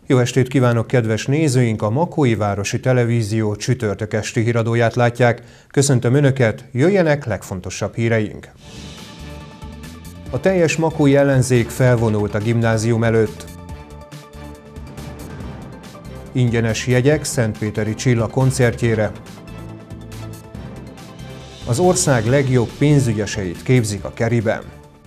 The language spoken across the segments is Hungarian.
Jó estét kívánok, kedves nézőink! A Makói Városi Televízió csütörtök esti híradóját látják. Köszöntöm Önöket, jöjjenek legfontosabb híreink! A teljes makói ellenzék felvonult a gimnázium előtt. Ingyenes jegyek Szentpéteri Csilla koncertjére. Az ország legjobb pénzügyeseit képzik a Keriben.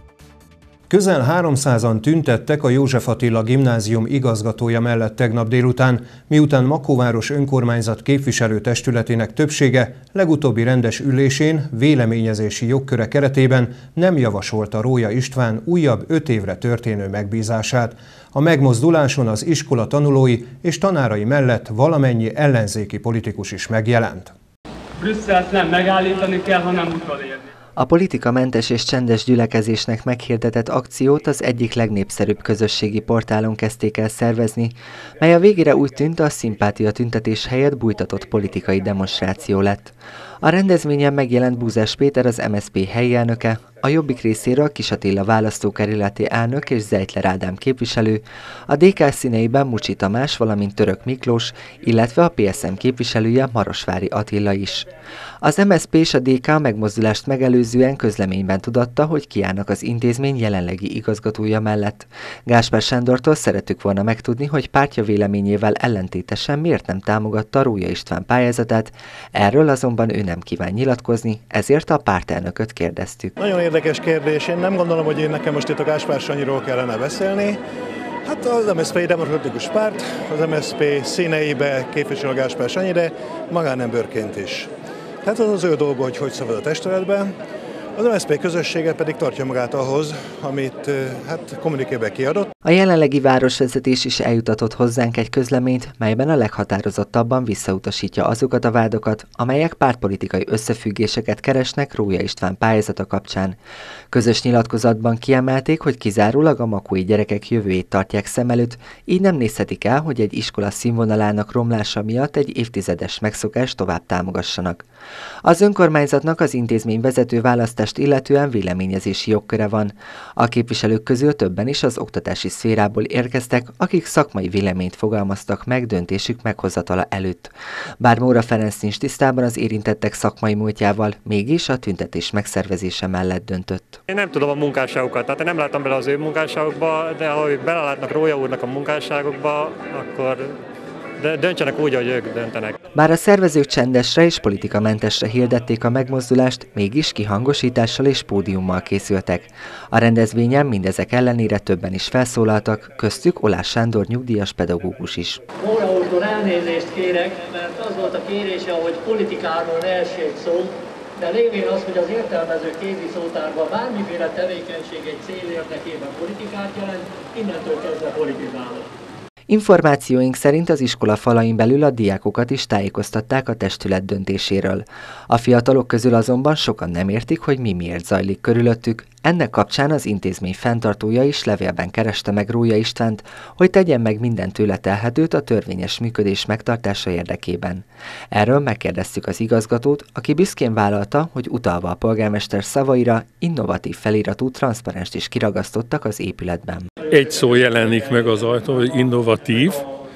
Közel 300-an tüntettek a József Attila Gimnázium igazgatója mellett tegnap délután, miután Makóváros önkormányzat képviselőtestületének többsége legutóbbi rendes ülésén véleményezési jogköre keretében nem javasolta Rója István újabb 5 évre történő megbízását. A megmozduláson az iskola tanulói és tanárai mellett valamennyi ellenzéki politikus is megjelent. Brüsszelt nem megállítani kell, hanem utolérni. A politikamentes és csendes gyülekezésnek meghirdetett akciót az egyik legnépszerűbb közösségi portálon kezdték el szervezni, mely a végére úgy tűnt, a szimpátia tüntetés helyett bújtatott politikai demonstráció lett. A rendezvényen megjelent Búzás Péter, az MSZP helyi elnöke, a Jobbik részéről Kis Attila választókerületi elnök és Zeitler Ádám képviselő, a DK színeiben Mucsi Tamás, valamint Török Miklós, illetve a PSM képviselője Marosvári Attila is. Az MSZP és a DK a megmozdulást megelőzően közleményben tudatta, hogy kiállnak az intézmény jelenlegi igazgatója mellett. Gáspár Sándortól szerettük volna megtudni, hogy pártja véleményével ellentétesen miért nem támogatta Rója István pályázatát, erről azonban ő nem kíván nyilatkozni, ezért a pártelnököt kérdeztük. Nagyon érdekes kérdés, én nem gondolom, hogy nekem most itt a Gáspár Sanyiról kellene beszélni. Hát az MSZP egy demokratikus párt, az MSZP színeibe képvisel a Gáspár Sanyi, de magánemberként is. Tehát az ő dolga, hogy szavaz a testületben. Az MSZP közössége pedig tartja magát ahhoz, amit kommunikébe kiadott. A jelenlegi városvezetés is eljutatott hozzánk egy közleményt, melyben a leghatározottabban visszautasítja azokat a vádokat, amelyek pártpolitikai összefüggéseket keresnek Rója István pályázata kapcsán. Közös nyilatkozatban kiemelték, hogy kizárólag a makói gyerekek jövőjét tartják szem előtt, így nem nézhetik el, hogy egy iskola színvonalának romlása miatt egy évtizedes megszokást tovább támogassanak. Az önkormányzatnak az intézmény vezető választást illetően véleményezési jogköre van. A képviselők közül többen is az oktatási szférából érkeztek, akik szakmai véleményt fogalmaztak meg döntésük meghozatala előtt. Bár Móra Ferenc nincs tisztában az érintettek szakmai múltjával, mégis a tüntetés megszervezése mellett döntött. Én nem tudom a munkásságokat, tehát én nem láttam bele az ő munkásságokba, de ha ők belelátnak Rója úrnak a munkásságokba, akkor döntsenek úgy, hogy ők döntenek. Bár a szervezők csendesre és politikamentesre hirdették a megmozdulást, mégis kihangosítással és pódiummal készültek. A rendezvényen mindezek ellenére többen is felszólaltak, köztük Olás Sándor nyugdíjas pedagógus is. Móra úrtól elnézést kérek, mert az volt a kérése, hogy politikáról ne essék szó, de lévén az, hogy az értelmező kézi szótárban bármiféle tevékenység egy cél érdekében politikát jelent, innentől kezdve politizálok. Információink szerint az iskola falain belül a diákokat is tájékoztatták a testület döntéséről. A fiatalok közül azonban sokan nem értik, hogy miért zajlik körülöttük. Ennek kapcsán az intézmény fenntartója is levélben kereste meg Rója Istvánt, hogy tegyen meg minden tőle telhetőt a törvényes működés megtartása érdekében. Erről megkérdeztük az igazgatót, aki büszkén vállalta, hogy utalva a polgármester szavaira innovatív feliratú transzparenst is kiragasztottak az épületben. Egy szó jelenik meg az ajtón, hogy innovatív,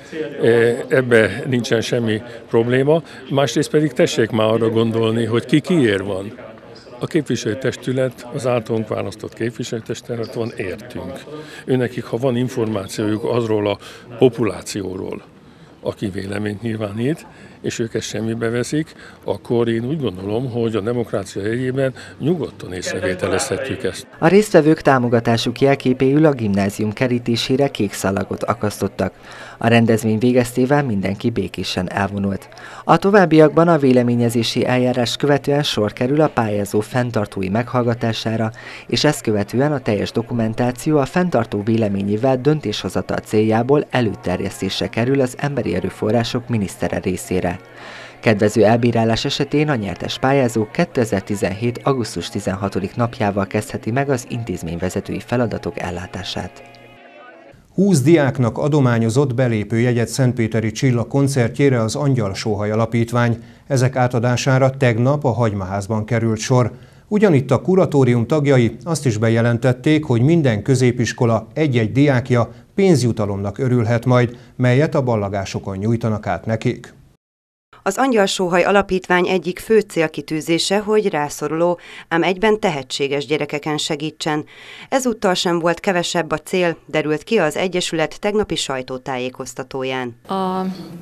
ebbe nincsen semmi probléma, másrészt pedig tessék már arra gondolni, hogy ki kiért van. A képviselőtestület, az általunk választott képviselőtestület van, értünk. Őnekik, ha van információjuk azról a populációról, aki véleményt nyilvánít, és ők ezt semmibe veszik, akkor én úgy gondolom, hogy a demokrácia jegyében nyugodtan észrevételezhetjük ezt. A résztvevők támogatásuk jelképéül a gimnázium kerítésére kék szalagot akasztottak. A rendezvény végeztével mindenki békésen elvonult. A továbbiakban a véleményezési eljárás követően sor kerül a pályázó fenntartói meghallgatására, és ezt követően a teljes dokumentáció a fenntartó véleményével döntéshozatal céljából előterjesztésre kerül az Emberi Erőforrások minisztere részére. Kedvező elbírálás esetén a nyertes pályázó 2017. augusztus 16. napjával kezdheti meg az intézményvezetői feladatok ellátását. 20 diáknak adományozott belépőjegyet Szentpéteri Csilla koncertjére az Angyal Sóhaj Alapítvány. Ezek átadására tegnap a Hagymaházban került sor. Ugyanitt a kuratórium tagjai azt is bejelentették, hogy minden középiskola egy-egy diákja pénzjutalomnak örülhet majd, melyet a ballagásokon nyújtanak át nekik. Az Angyalsóhaj Alapítvány egyik fő célkitűzése, hogy rászoruló, ám egyben tehetséges gyerekeken segítsen. Ezúttal sem volt kevesebb a cél, derült ki az Egyesület tegnapi sajtótájékoztatóján. A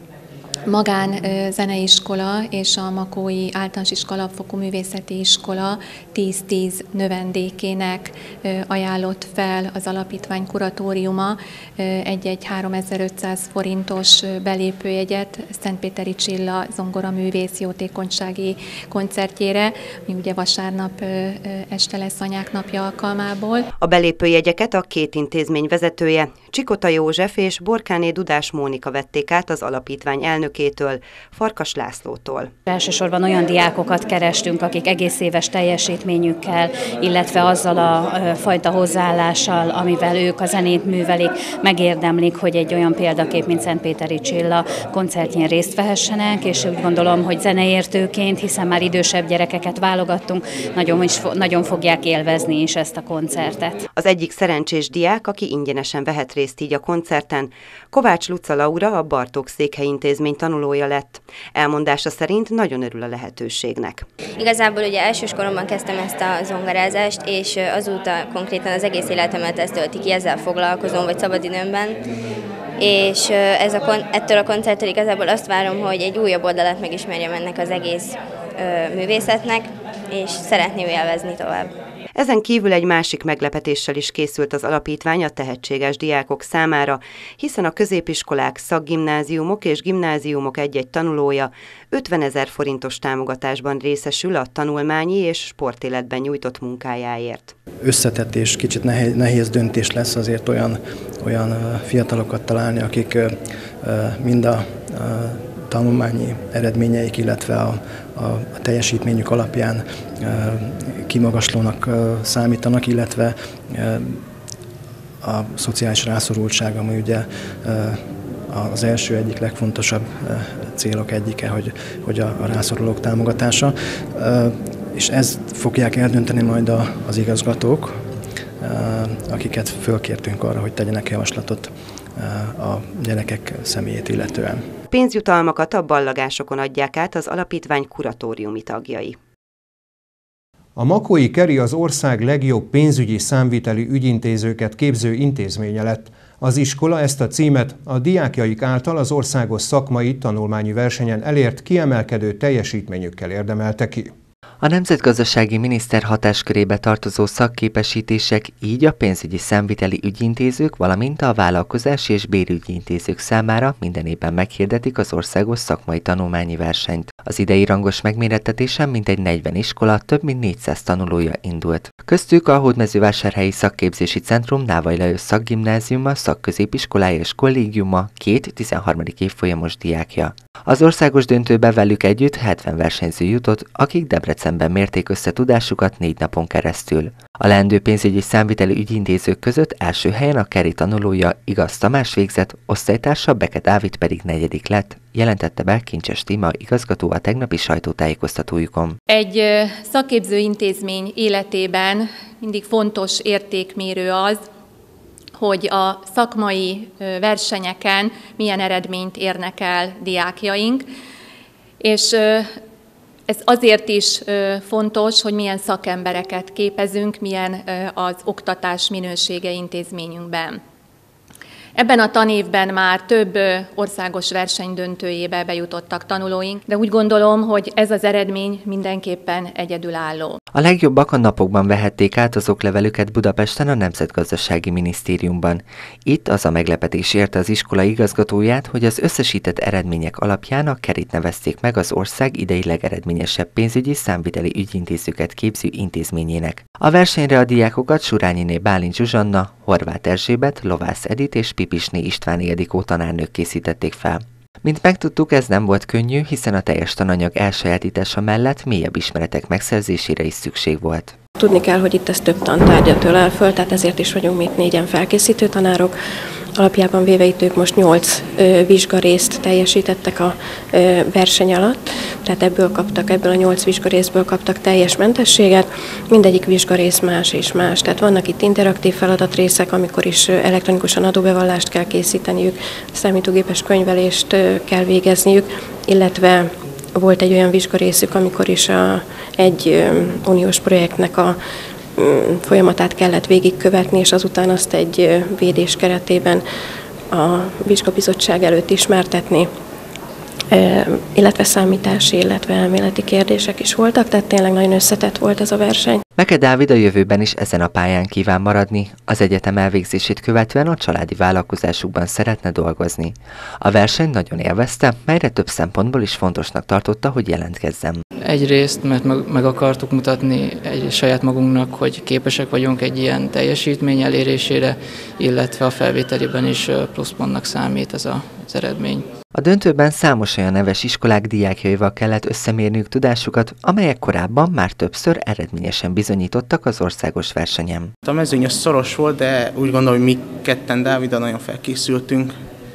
magán zeneiskola és a Makói Általános Iskola Alapfokú Művészeti Iskola 10-10 növendékének ajánlott fel az alapítvány kuratóriuma egy 3500 forintos belépőjegyet Szentpéteri Csilla zongoraművész jótékonysági koncertjére, ami ugye vasárnap este lesz Anyák napja alkalmából. A belépőjegyeket a két intézmény vezetője, Csikota József és Borkáné Dudás Mónika vették át az alapítvány elnökétől, Farkas Lászlótól. Elsősorban olyan diákokat kerestünk, akik egész éves teljesítményükkel, illetve azzal a fajta hozzáállással, amivel ők a zenét művelik, megérdemlik, hogy egy olyan példakép, mint Szentpéteri Csilla koncertjén részt vehessenek, és úgy gondolom, hogy zeneértőként, hiszen már idősebb gyerekeket válogattunk, nagyon fogják élvezni is ezt a koncertet. Az egyik szerencsés diák, aki ingyenesen vehet részt így a koncerten, Kovács Luca Laura, a Bartók Székhely Intézmény tanulója lett. Elmondása szerint nagyon örül a lehetőségnek. Igazából ugye elsőskoromban kezdtem ezt a zongorázást, és azóta konkrétan az egész életemet ezt tölti ki, ezzel foglalkozom, vagy szabadidőmben. És ettől a koncerttől igazából azt várom, hogy egy újabb oldalát megismerjem ennek az egész művészetnek, és szeretném élvezni tovább. Ezen kívül egy másik meglepetéssel is készült az alapítvány a tehetséges diákok számára, hiszen a középiskolák, szakgimnáziumok és gimnáziumok egy-egy tanulója 50 000 forintos támogatásban részesül a tanulmányi és sportéletben nyújtott munkájáért. Összetett és kicsit nehéz döntés lesz azért olyan fiatalokat találni, akik mind a tanulmányi eredményeik, illetve a teljesítményük alapján kimagaslónak számítanak, illetve a szociális rászorultság, ami ugye az első egyik legfontosabb célok egyike, hogy a rászorulók támogatása. És ezt fogják eldönteni majd az igazgatók, akiket fölkértünk arra, hogy tegyenek javaslatot a gyerekek személyét illetően. Pénzjutalmakat a ballagásokon adják át az alapítvány kuratóriumi tagjai. A Makói Keri az ország legjobb pénzügyi számviteli ügyintézőket képző intézménye lett. Az iskola ezt a címet a diákjaik által az országos szakmai tanulmányi versenyen elért kiemelkedő teljesítményükkel érdemelte ki. A nemzetgazdasági miniszter hatáskörébe tartozó szakképesítések így a pénzügyi számviteli ügyintézők, valamint a vállalkozási és bérügyi intézők számára minden évben meghirdetik az országos szakmai tanulmányi versenyt. Az idei rangos megmérettetésen mintegy 40 iskola, több mint 400 tanulója indult. Köztük a Hódmezővásárhelyi Szakképzési Centrum Návai Lajos Szakgimnáziuma, szakközépiskolája és kollégiuma 2 13. évfolyamos diákja. Az országos döntőbe velük együtt 70 versenyző jutott, akik Debrecenben mérték össze tudásukat 4 napon keresztül. A leendő pénzügyi számviteli ügyintézők között első helyen a Keri tanulója Igaz Tamás végzett, osztálytársa Beke Dávid pedig 4. lett, jelentette be Kincses Tíma igazgató a tegnapi sajtótájékoztatójukon. Egy szakképző intézmény életében mindig fontos értékmérő az, hogy a szakmai versenyeken milyen eredményt érnek el diákjaink, és ez azért is fontos, hogy milyen szakembereket képezünk, milyen az oktatás minősége intézményünkben. Ebben a tanévben már több országos verseny döntőjébe bejutottak tanulóink, de úgy gondolom, hogy ez az eredmény mindenképpen egyedülálló. A legjobbak a napokban vehették át az oklevelüket Budapesten a Nemzetgazdasági Minisztériumban. Itt az a meglepetés érte az iskola igazgatóját, hogy az összesített eredmények alapján a Kerit nevezték meg az ország idei legeredményesebb pénzügyi számviteli ügyintézőket képző intézményének. A versenyre a diákokat Surányiné Bálint Zsuzsanna, Horváth Erzsébet, Lovász Edit és Pipisné István Ildikó tanárnők készítették fel. Mint megtudtuk, ez nem volt könnyű, hiszen a teljes tananyag elsajátítása mellett mélyebb ismeretek megszerzésére is szükség volt. Tudni kell, hogy itt ez több tantárgyat ölel föl, tehát ezért is vagyunk mi itt 4-en felkészítő tanárok. Alapjában véve itt ők most 8 vizsgarészt teljesítettek a verseny alatt, tehát ebből a 8 vizsgarészből kaptak teljes mentességet, mindegyik vizsgarész más és más. Tehát vannak itt interaktív feladatrészek, amikor is elektronikusan adóbevallást kell készíteniük, számítógépes könyvelést kell végezniük, illetve volt egy olyan vizsgarészük, amikor is egy uniós projektnek a folyamatát kellett végigkövetni, és azután azt egy védés keretében a vizsgabizottság előtt ismertetni, illetve számítási, illetve elméleti kérdések is voltak, tehát tényleg nagyon összetett volt ez a verseny. Meke Dávid a jövőben is ezen a pályán kíván maradni, az egyetem elvégzését követően a családi vállalkozásukban szeretne dolgozni. A verseny nagyon élvezte, melyre több szempontból is fontosnak tartotta, hogy jelentkezzem. Egyrészt, mert meg akartuk mutatni saját magunknak, hogy képesek vagyunk egy ilyen teljesítmény elérésére, illetve a felvételében is pluszpontnak számít ez az eredmény. A döntőben számos olyan neves iskolák diákjaival kellett összemérniük tudásukat, amelyek korábban már többször eredményesen bizonyítottak az országos versenyen. A mezőny szoros volt, de úgy gondolom, hogy mi ketten Dáviddal nagyon felkészültünk,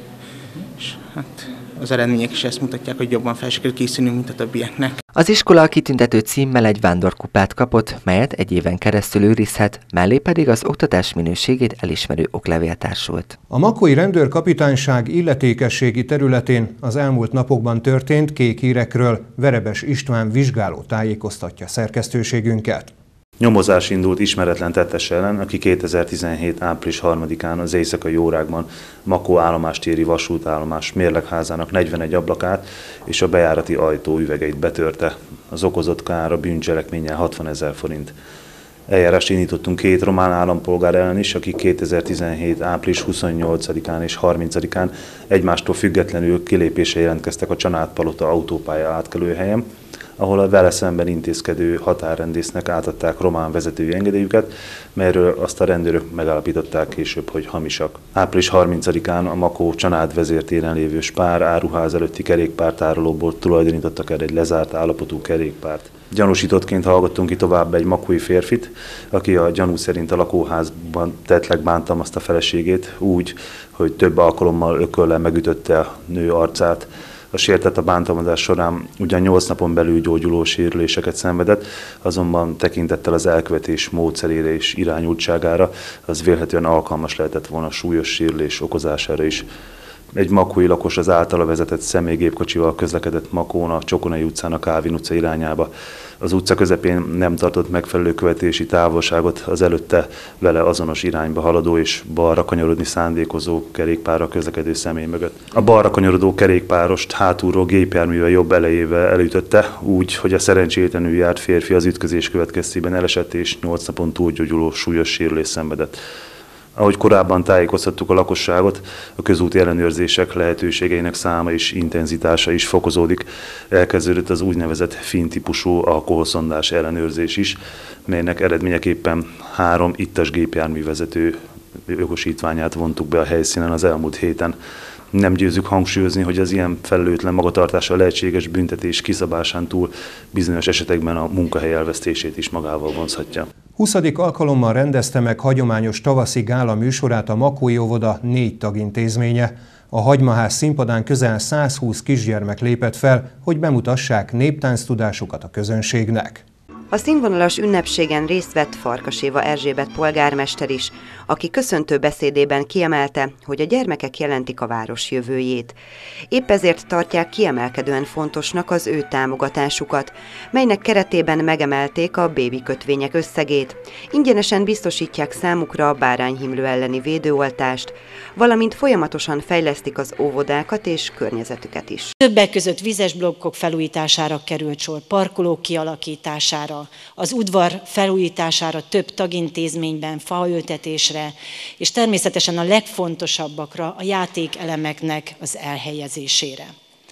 és hát az eredmények is ezt mutatják, hogy jobban fel kell készülnünk, mint a többieknek. Az iskola a kitüntető címmel egy vándorkupát kapott, melyet egy éven keresztül őrizhet, mellé pedig az oktatás minőségét elismerő oklevél társult. A makói rendőrkapitányság illetékességi területén az elmúlt napokban történt kék hírekről Verebes István vizsgáló tájékoztatja szerkesztőségünket. Nyomozás indult ismeretlen tettes ellen, aki 2017. április 3-án az éjszakai órákban Makó állomástéri vasútállomás mérlegházának 41 ablakát és a bejárati ajtó üvegeit betörte. Az okozott kár a bűncselekménnyel 60 000 forint. Eljárást indítottunk 2 román állampolgár ellen is, akik 2017. április 28-án és 30-án egymástól függetlenül kilépésre jelentkeztek a Csanádpalota autópálya átkelőhelyen, ahol a vele szemben intézkedő határrendésznek átadták román vezetői engedélyüket, melyről azt a rendőrök megállapították később, hogy hamisak. Április 30-án a Makó Csanád vezértéren lévő Spár áruház előtti kerékpártárolóból tulajdonítottak el egy lezárt állapotú kerékpárt. Gyanúsítottként hallgattunk ki tovább egy makói férfit, aki a gyanú szerint a lakóházban tettleg bántalmazta feleségét úgy, hogy több alkalommal ököllel megütötte a nő arcát. A sértett a bántalmazás során ugyan 8 napon belül gyógyuló sérüléseket szenvedett, azonban tekintettel az elkövetés módszerére és irányultságára, az vélhetően alkalmas lehetett volna súlyos sérülés okozására is. Egy makói lakos az általa vezetett személygépkocsival közlekedett Makón a Csokonai utcán a Kálvin utca irányába. Az utca közepén nem tartott megfelelő követési távolságot az előtte vele azonos irányba haladó és balra kanyarodni szándékozó kerékpárra közlekedő személy mögött. A balra kanyarodó kerékpárost hátulról gépjárművel jobb elejével elütötte, úgy, hogy a szerencsétlenül járt férfi az ütközés következtében elesett és 8 napon túlgyógyuló súlyos sérülést szenvedett. Ahogy korábban tájékoztattuk a lakosságot, a közúti ellenőrzések lehetőségeinek száma és intenzitása is fokozódik. Elkezdődött az úgynevezett fin-típusú alkoholszondás ellenőrzés is, melynek eredményeképpen 3 ittas gépjárművezető jogosítványát vontuk be a helyszínen az elmúlt héten. Nem győzzük hangsúlyozni, hogy az ilyen felelőtlen magatartása lehetséges büntetés kiszabásán túl bizonyos esetekben a munkahely elvesztését is magával vonzhatja. 20. alkalommal rendezte meg hagyományos tavaszi gála műsorát a Makói óvoda 4 tagintézménye. A Hagymaház színpadán közel 120 kisgyermek lépett fel, hogy bemutassák néptánctudásukat a közönségnek. A színvonalas ünnepségen részt vett Farkas Éva Erzsébet polgármester is, aki köszöntő beszédében kiemelte, hogy a gyermekek jelentik a város jövőjét. Épp ezért tartják kiemelkedően fontosnak az ő támogatásukat, melynek keretében megemelték a bébi kötvények összegét, ingyenesen biztosítják számukra a bárányhimlő elleni védőoltást, valamint folyamatosan fejlesztik az óvodákat és környezetüket is. Többek között vizes blokkok felújítására került sor, parkolók kialakítására, az udvar felújítására több tagintézményben, faültetésre, és természetesen a legfontosabbakra, a játékelemeknek az elhelyezésére.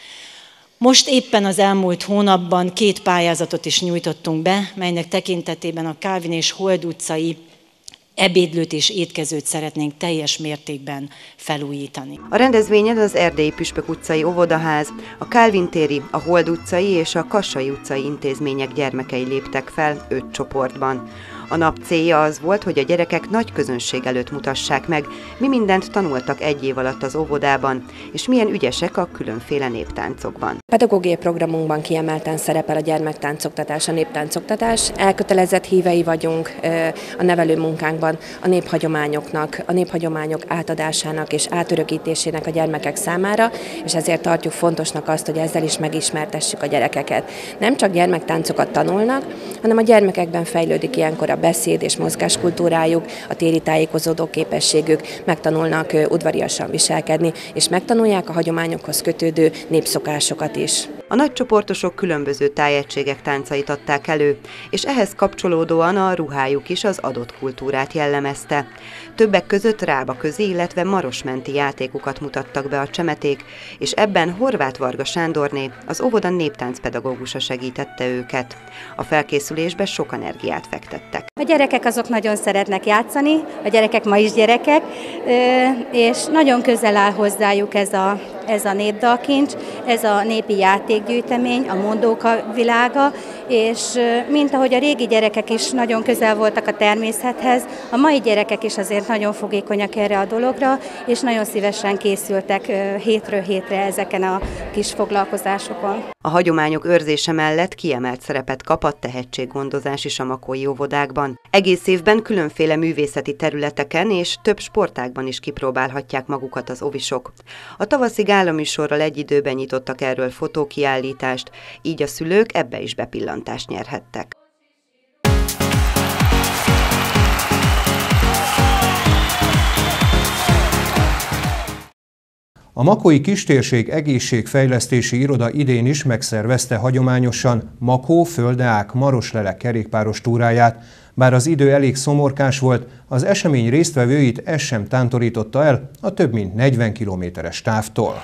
Most éppen az elmúlt hónapban 2 pályázatot is nyújtottunk be, melynek tekintetében a Kálvin és Hold utcai ebédlőt és étkezőt szeretnénk teljes mértékben felújítani. A rendezvényen az Erdélyi Püspök utcai óvodaház, a Kálvin téri, a Hold utcai és a Kassai utcai intézmények gyermekei léptek fel 5 csoportban. A nap célja az volt, hogy a gyerekek nagy közönség előtt mutassák meg, mi mindent tanultak egy év alatt az óvodában, és milyen ügyesek a különféle néptáncokban. A pedagógiai programunkban kiemelten szerepel a gyermektáncoktatás, a néptáncoktatás. Elkötelezett hívei vagyunk a nevelő munkánkban a néphagyományoknak, a néphagyományok átadásának és átörökítésének a gyermekek számára, és ezért tartjuk fontosnak azt, hogy ezzel is megismertessük a gyerekeket. Nem csak gyermektáncokat tanulnak, hanem a gyermekekben fejlődik ilyenkor a beszéd és mozgáskultúrájuk, a téri tájékozódó képességük, megtanulnak udvariasan viselkedni, és megtanulják a hagyományokhoz kötődő népszokásokat is. A nagycsoportosok különböző tájegységek táncait adták elő, és ehhez kapcsolódóan a ruhájuk is az adott kultúrát jellemezte. Többek között rábaközi, illetve marosmenti játékokat mutattak be a csemeték, és ebben Horváth Varga Sándorné, az óvoda néptáncpedagógusa segítette őket. A felkészülésbe sok energiát fektettek. A gyerekek azok nagyon szeretnek játszani, a gyerekek ma is gyerekek, és nagyon közel áll hozzájuk ez a népdalkincs, ez a népi játékgyűjtemény, a mondóka világa, és mint ahogy a régi gyerekek is nagyon közel voltak a természethez, a mai gyerekek is azért nagyon fogékonyak erre a dologra, és nagyon szívesen készültek hétről hétre ezeken a kis foglalkozásokon. A hagyományok őrzése mellett kiemelt szerepet kap a tehetséggondozás is a makói óvodákban. Egész évben különféle művészeti területeken és több sportágban is kipróbálhatják magukat az óvisok. A tavaszi gálaműsorral egy időben nyitottak erről fotókiállítást, így a szülők ebbe is bepillantást nyerhettek. A Makói Kistérség Egészségfejlesztési Iroda idén is megszervezte hagyományosan Makó, Földeák, Maroslele kerékpáros túráját. Bár az idő elég szomorkás volt, az esemény résztvevőit ez sem tántorította el a több mint 40 kilométeres távtól.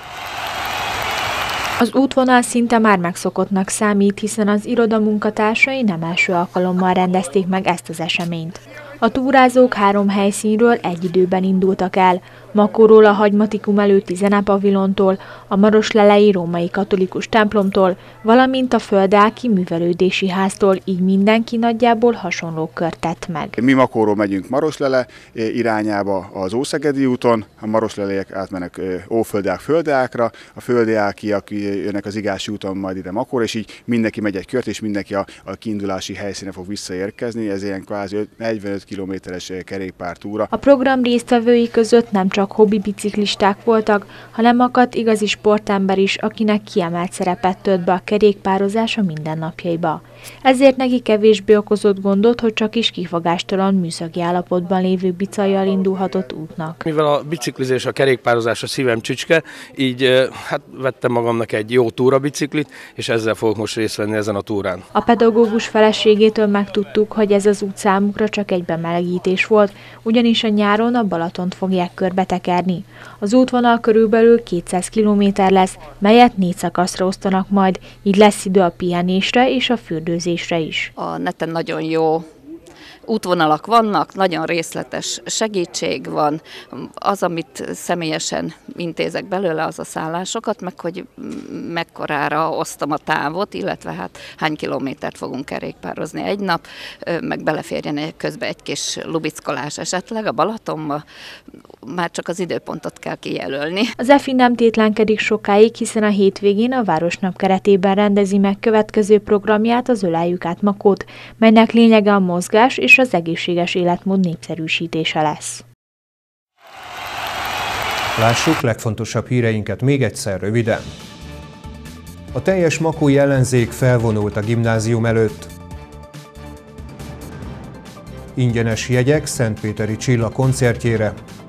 Az útvonal szinte már megszokottnak számít, hiszen az iroda munkatársai nem első alkalommal rendezték meg ezt az eseményt. A túrázók 3 helyszínről egy időben indultak el, Makóról a Hagymatikum előtti zenepavilontól, a maroslelei római katolikus templomtól, valamint a Földeáki művelődési háztól, így mindenki nagyjából hasonló kört tett meg. Mi Makóról megyünk Maroslele irányába az Ószegedi úton, a marosleleiek átmennek Óföldeák Földeákra, a földeákiak jönnek az Igási úton majd ide Makóra, és így mindenki megy egy kört, és mindenki a kiindulási helyszíne fog visszaérkezni, ez ilyen kvázi 45 kilométeres kerékpártúra. A program résztvevői között nem csak hobbi biciklisták voltak, hanem akadt igazi sportember is, akinek kiemelt szerepet tölt be a kerékpározás a mindennapjaiba. Ezért neki kevésbé okozott gondot, hogy csak is kifogástalan műszaki állapotban lévő bicajjal indulhatott útnak. Mivel a biciklizés, a kerékpározás a szívem csücske, így vettem magamnak egy jó túrabiciklit, és ezzel fogok most részt venni ezen a túrán. A pedagógus feleségétől megtudtuk, hogy ez az út számukra csak egy bemelegítés volt, ugyanis a nyáron a Balatont fogják körbetekerni. Az útvonal körülbelül 200 kilométer lesz, melyet 4 szakaszra osztanak majd, így lesz idő a pihenésre és a fürdőzésre is. A neten nagyon jó útvonalak vannak, nagyon részletes segítség van. Az, amit személyesen intézek belőle, az a szállásokat, meg hogy mekkorára osztom a távot, illetve hát hány kilométert fogunk kerékpározni egy nap, meg beleférjen közben egy kis lubickolás esetleg a Balatonba, már csak az időpontot kell kijelölni. Az EFI nem tétlenkedik sokáig, hiszen a hétvégén a Városnap keretében rendezi meg következő programját, az Öleljük át Makót, melynek lényege a mozgás és az egészséges életmód népszerűsítése lesz. Lássuk legfontosabb híreinket még egyszer röviden. A teljes makói ellenzék felvonult a gimnázium előtt. Ingyenes jegyek Szentpéteri Csilla koncertjére.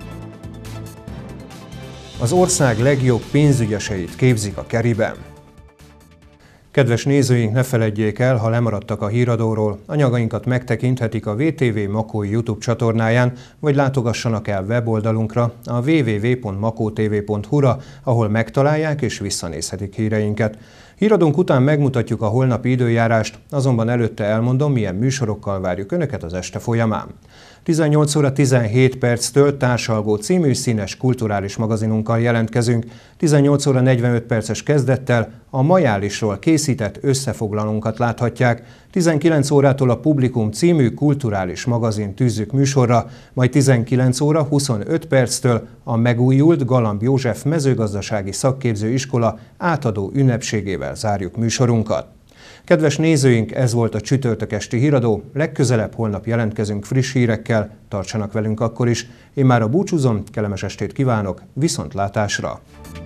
Az ország legjobb pénzügyeseit képzik a Keriben. Kedves nézőink, ne feledjék el, ha lemaradtak a híradóról, anyagainkat megtekinthetik a VTV Makói YouTube csatornáján, vagy látogassanak el weboldalunkra, a www.makotv.hu-ra, ahol megtalálják és visszanézhetik híreinket. Híradónk után megmutatjuk a holnapi időjárást, azonban előtte elmondom, milyen műsorokkal várjuk Önöket az este folyamán. 18 óra 17 perctől Társalgó című színes kulturális magazinunkkal jelentkezünk. 18 óra 45 perces kezdettel a Majálisról készített összefoglalónkat láthatják. 19 órától a Publikum című kulturális magazin tűzzük műsorra, majd 19 óra 25 perctől a megújult Galamb József mezőgazdasági szakképzőiskola átadó ünnepségével zárjuk műsorunkat. Kedves nézőink, ez volt a csütörtök esti híradó, legközelebb holnap jelentkezünk friss hírekkel, tartsanak velünk akkor is. Én már búcsúzom, kellemes estét kívánok, viszontlátásra!